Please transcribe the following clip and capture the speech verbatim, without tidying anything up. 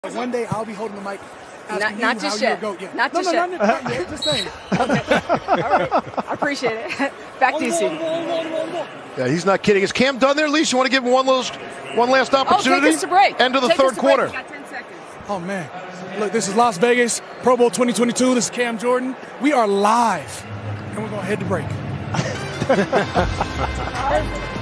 One day I'll be holding the mic. Not, not just yet. Yeah. Not no, just no, yet. Not, not yet. Just saying. Okay. All right. I appreciate it. Back to you, Steve. Yeah, he's not kidding. Is Cam done there, Lise? You want to give him one last, one last opportunity? Oh, take us to break. End of the take third quarter. We got ten seconds. Oh, man. Look, this is Las Vegas, Pro Bowl twenty twenty-two. This is Cam Jordan. We are live, and we're going to head to break.